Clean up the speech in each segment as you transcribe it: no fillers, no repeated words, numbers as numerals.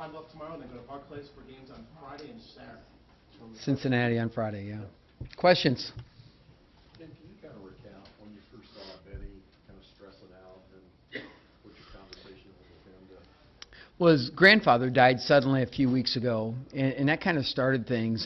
time off tomorrow, and then go to Park Place for games on Friday and Saturday. Cincinnati on Friday, yeah. Questions? Ken, can you kind of recount when you first saw Benny kind of stressing out and what your conversation was with him to? Well, his grandfather died suddenly a few weeks ago, and that kind of started things.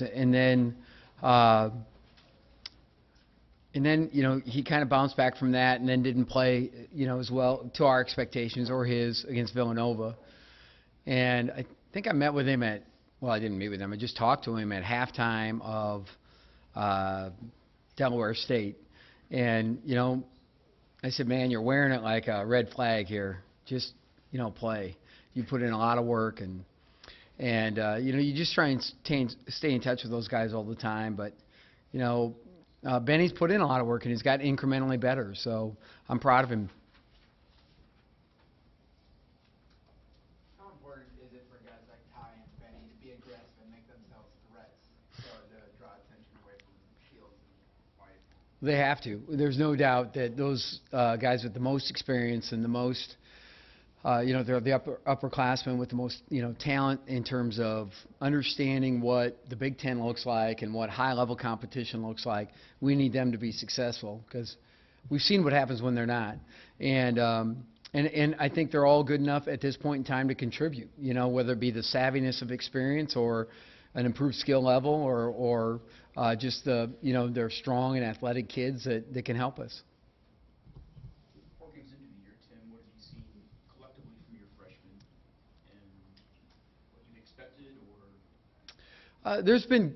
And then, you know, he kind of bounced back from that and then didn't play, you know, as well to our expectations or his against Villanova. And I think I met with him well, I didn't meet with him. I just talked to him at halftime of Delaware State. And, you know, I said, man, you're wearing it like a red flag here. Just, you know, play. You put in a lot of work, and you know, you just try and stay in touch with those guys all the time. But, you know, Benny's put in a lot of work, and he's got incrementally better. So I'm proud of him. How important is it for guys like Ty and Benny to be aggressive and make themselves threats so to draw attention away from Shields and White? They have to. There's no doubt that those guys with the most experience and the most, you know, they're the upperclassmen with the most, you know, talent in terms of understanding what the Big Ten looks like and what high-level competition looks like. We need them to be successful because we've seen what happens when they're not. And I think they're all good enough at this point in time to contribute, you know, whether it be the savviness of experience or an improved skill level or just the, you know, they're strong and athletic kids that can help us. 4 games into the year, Tim, what have you seen collectively from your freshmen and what you expected or? There's been,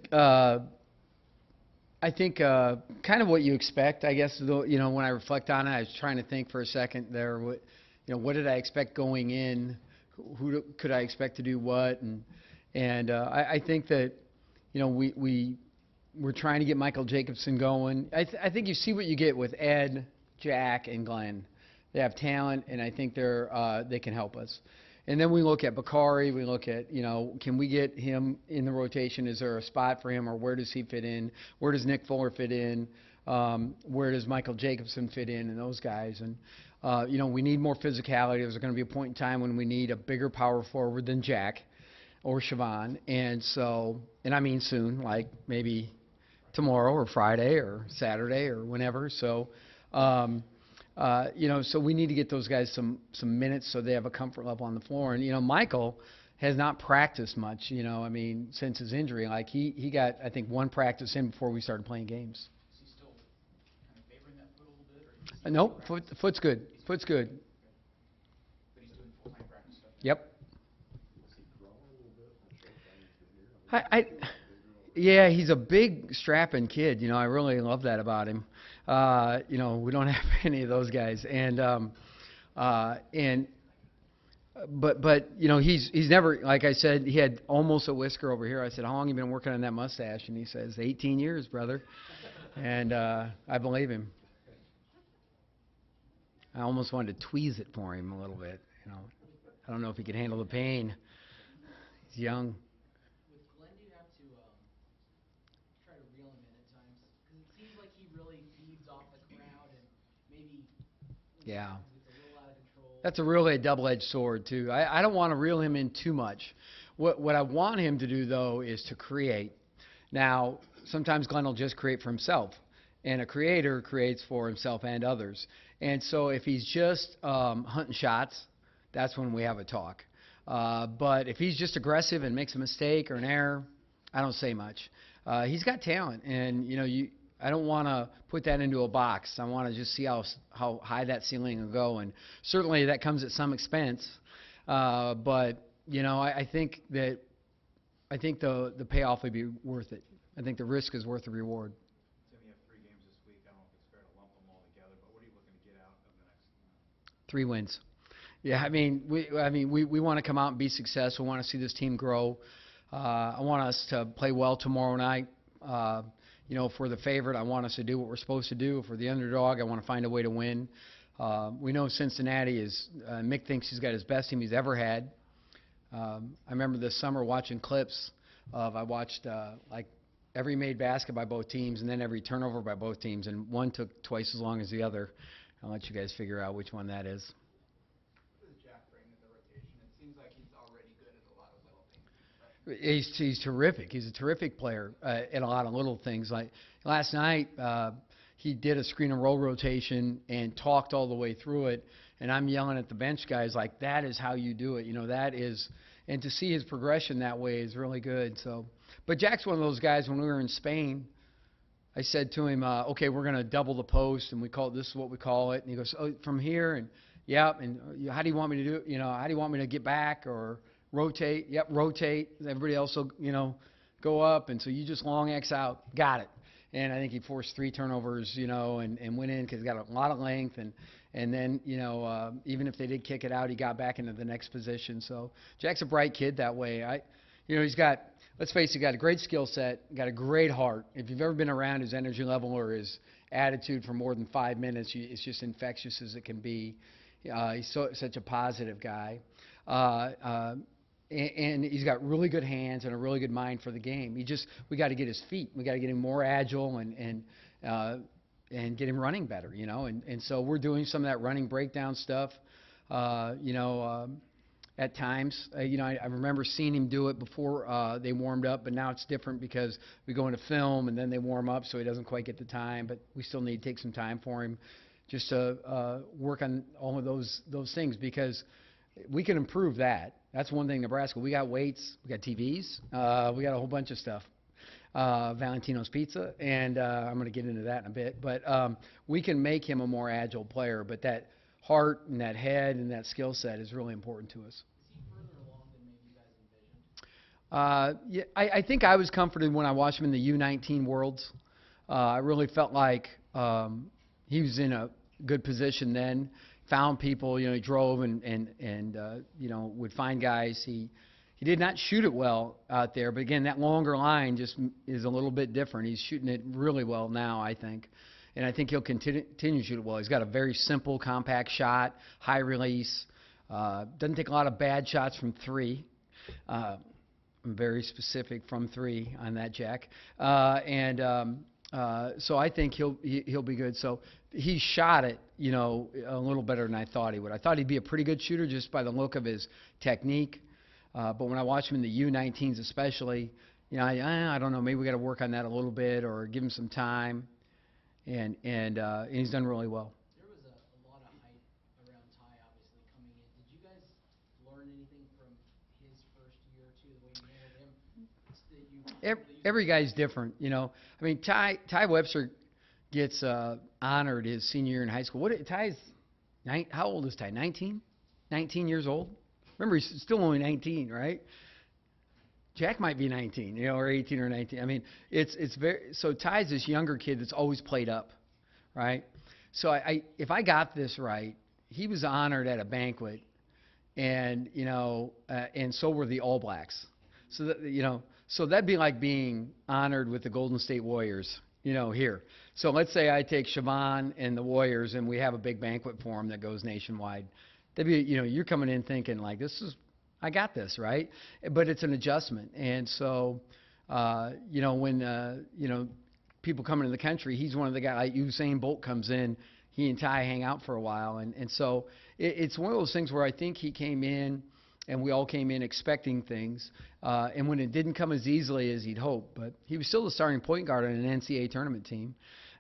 I think, kind of what you expect, I guess. You know, when I reflect on it, I was trying to think for a second there. What, you know, what did I expect going in? Who could I expect to do what? And I think that, you know, we're trying to get Michael Jacobson going. I think you see what you get with Ed, Jack, and Glenn. They have talent, and I think they can help us. And then we look at Bakari. We look at, you know, can we get him in the rotation? Is there a spot for him, or where does he fit in? Where does Nick Fuller fit in? Where does Michael Jacobson fit in, and those guys? And, you know, we need more physicality. There's going to be a point in time when we need a bigger power forward than Jack or Siobhan. And so, and I mean soon, like maybe tomorrow or Friday or Saturday or whenever. So, you know, so we need to get those guys some minutes so they have a comfort level on the floor. And, you know, Michael has not practiced much, you know, I mean, since his injury. Like, he got, I think, 1 practice in before we started playing games. Is he still kind of favoring that foot a little bit? Or Nope, foot's good. Foot's good. But he's doing full-time practice stuff? Yep. Is he growing a little bit from the short time he's been here? Yeah, he's a big, strapping kid. You know, I really love that about him. You know, we don't have any of those guys, but you know, he's never, like I said, he had almost a whisker over here. I said, how long have you been working on that mustache? And he says, 18 years, brother. And I believe him. I almost wanted to tweeze it for him a little bit. You know, I don't know if he can handle the pain. He's young. With Glenn, do you have to try to reel him in at times? Because it seems like he really feeds off the crowd and maybe Yeah. it's a little out of control. That's a really double-edged sword, too. I don't want to reel him in too much. What I want him to do, though, is to create. Now, sometimes Glenn will just create for himself, and a creator creates for himself and others. And so if he's just hunting shots, that's when we have a talk. But if he's just aggressive and makes a mistake or an error, I don't say much. He's got talent, and, you know, I don't want to put that into a box. I want to just see how high that ceiling will go, and certainly that comes at some expense. But, you know, I think the payoff would be worth it. I think the risk is worth the reward. Tim, you have 3 games this week. I don't know if it's fair to lump them all together, but what are you looking to get out of the next? 3 wins. Yeah, I mean, we want to come out and be successful. We want to see this team grow. I want us to play well tomorrow night. You know, if we're the favorite, I want us to do what we're supposed to do. If we're the underdog, I want to find a way to win. We know Cincinnati is, Mick thinks he's got his best team he's ever had. I remember this summer watching clips I watched like every made basket by both teams and then every turnover by both teams, and one took twice as long as the other. I'll let you guys figure out which one that is. What does Jack bring to the rotation? It seems like he's already good at a lot of He's terrific. He's a terrific player in a lot of little things. Like last night, he did a screen and roll rotation and talked all the way through it. And I'm yelling at the bench guys like, "That is how you do it." You know, that is. And to see his progression that way is really good. So, but Jack's one of those guys. When we were in Spain, I said to him, "Okay, we're going to double the post, and this is what we call it." And he goes, "Oh, from here, and yeah, and how do you want me to do it? You know, how do you want me to get back or rotate? Yep, rotate. Everybody else will, go up, and so you just long X out. Got it." And I think he forced 3 turnovers, and went in because he got a lot of length, and then, even if they did kick it out, he got back into the next position. So Jack's a bright kid that way. He's got, let's face it, got a great skill set, got a great heart. If you've ever been around his energy level or his attitude for more than 5 minutes, it's just infectious as it can be. He's such a positive guy. And he's got really good hands and a really good mind for the game. We got to get his feet. We got to get him more agile and get him running better, And so we're doing some of that running breakdown stuff, at times. I remember seeing him do it before they warmed up, but now it's different because we go into film and then they warm up, so he doesn't quite get the time. But we still need to take some time for him just to work on all of those things because we can improve that. That's one thing, Nebraska. We got weights, we got TVs, we got a whole bunch of stuff. Valentino's Pizza, and I'm going to get into that in a bit. But we can make him a more agile player, but that heart and that head and that skill set is really important to us. Is he further along than maybe you guys envisioned? Yeah, I think I was comforted when I watched him in the U19 Worlds. I really felt like he was in a good position then. Found people, he drove and would find guys. He did not shoot it well out there, but again, that longer line just is a little bit different. He's shooting it really well now, I think, and I think he'll continue to shoot it well. He's got a very simple, compact shot, high release. Doesn't take a lot of bad shots from 3. I'm very specific from 3 on that, Jack. So I think he'll be good. So he shot it, a little better than I thought he would. I thought he'd be a pretty good shooter just by the look of his technique. But when I watch him in the U19s especially, I don't know, maybe we got to work on that a little bit or give him some time. And he's done really well. There was a lot of hype around Ty, obviously, coming in. Did you guys learn anything from his first year or two, the way you handled him? Every guy's different, I mean, Ty Webster gets honored his senior year in high school. How old is Ty? 19? 19 years old? Remember, he's still only 19, right? Jack might be 19, or 18 or 19. I mean, it's very so. Ty's this younger kid that's always played up, right? So if I got this right, he was honored at a banquet, and and so were the All Blacks. So that so that'd be like being honored with the Golden State Warriors, here. So let's say I take Siobhan and the Warriors, and we have a big banquet for them that goes nationwide. That'd be, you're coming in thinking like, I got this, right? But it's an adjustment. And so, when, people come into the country, he's one of the guys, like Usain Bolt comes in, he and Ty hang out for a while. And so it's one of those things where I think he came in and we all came in expecting things. And when it didn't come as easily as he'd hoped, but he was still the starting point guard on an NCAA tournament team.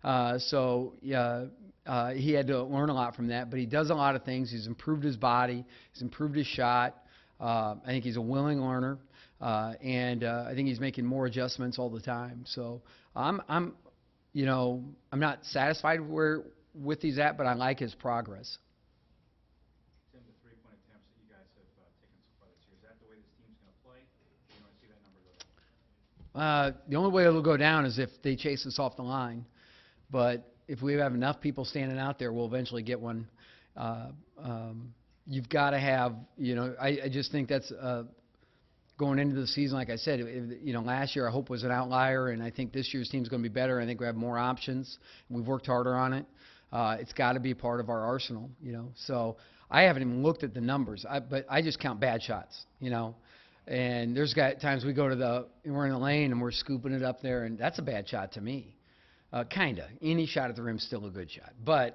He had to learn a lot from that, but he does a lot of things. He's improved his body. He's improved his shot. I think he's a willing learner, and I think he's making more adjustments all the time. So I'm not satisfied with he's at, but I like his progress. Tim, the 3-point attempts that you guys have taken so far this year, is that the way this team's going to play? Or do you want to see that number go down? The only way it'll go down is if they chase us off the line. But if we have enough people standing out there, we'll eventually get one. You've got to have, I just think that's going into the season, like I said, last year I hope was an outlier, and I think this year's team's going to be better. I think we have more options. We've worked harder on it. It's got to be part of our arsenal, So I haven't even looked at the numbers, but I just count bad shots, And there's times we're in the lane and we're scooping it up there, and that's a bad shot to me. Kinda. Any shot at the rim is still a good shot. But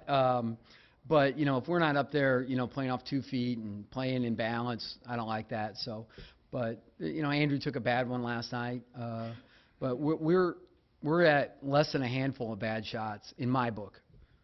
if we're not up there, playing off 2 feet and playing in balance, I don't like that. So, But, Andrew took a bad one last night. But we're at less than a handful of bad shots in my book.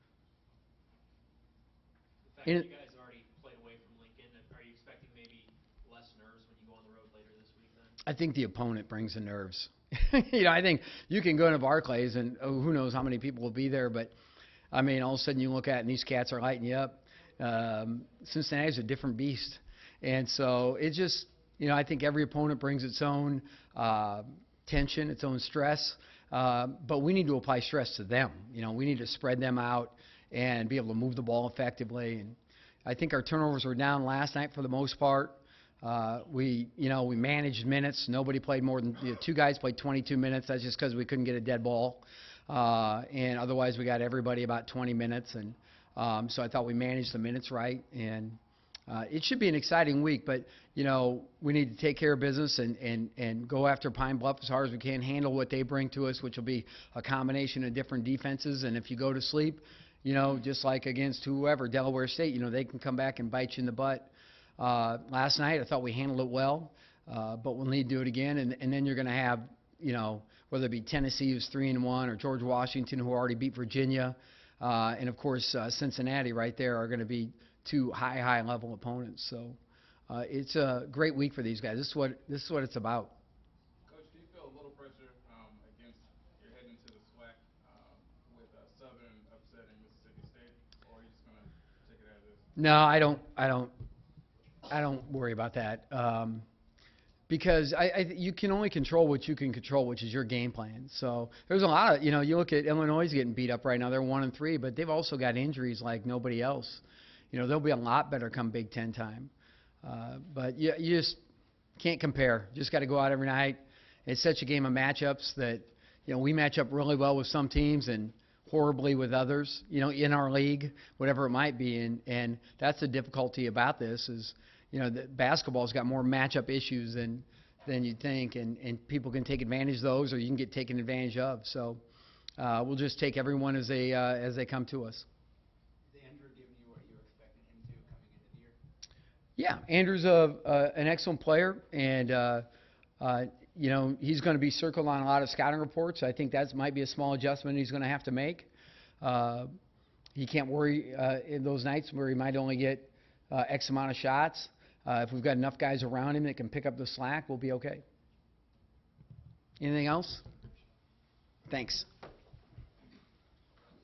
The fact that you guys already played away from Lincoln, are you expecting maybe less nerves when you go on the road later this week then? I think the opponent brings the nerves. I think you can go into Barclays and who knows how many people will be there, but I mean, all of a sudden you look at it and these cats are lighting you up. Cincinnati's a different beast. And so it just, I think every opponent brings its own tension, its own stress, but we need to apply stress to them. We need to spread them out and be able to move the ball effectively. And I think our turnovers were down last night for the most part. We managed minutes. Nobody played more than two guys played 22 minutes. That's just because we couldn't get a dead ball. And otherwise, we got everybody about 20 minutes. And so I thought we managed the minutes right. And it should be an exciting week. But, we need to take care of business and go after Pine Bluff as hard as we can, handle what they bring to us, which will be a combination of different defenses. And if you go to sleep, just like against whoever, Delaware State, they can come back and bite you in the butt. Last night, I thought we handled it well, but we'll need to do it again. And then you're going to have, whether it be Tennessee, who's 3-1, or George Washington, who already beat Virginia, and of course Cincinnati, right there, are going to be two high-level opponents. So it's a great week for these guys. This is what it's about. Coach, do you feel a little pressure against you're heading into the SWAC with Southern upsetting Mississippi State, or are you just going to take it as is? No, I don't worry about that because you can only control what you can control, which is your game plan. So there's a lot of, you look at Illinois getting beat up right now. They're 1-3, but they've also got injuries like nobody else. They'll be a lot better come Big Ten time. But you just can't compare. Just got to go out every night. It's such a game of matchups that, we match up really well with some teams and horribly with others, in our league, whatever it might be. And that's the difficulty about this is, that basketball's got more matchup issues than you'd think, and people can take advantage of those, or you can get taken advantage of. So we'll just take everyone as they come to us. Is Andrew giving you what you were expecting him to coming into the year? Yeah, Andrew's an excellent player, and he's going to be circled on a lot of scouting reports. I think that might be a small adjustment he's going to have to make. He can't worry in those nights where he might only get X amount of shots. If we've got enough guys around him that can pick up the slack, we'll be okay. Anything else? Thanks.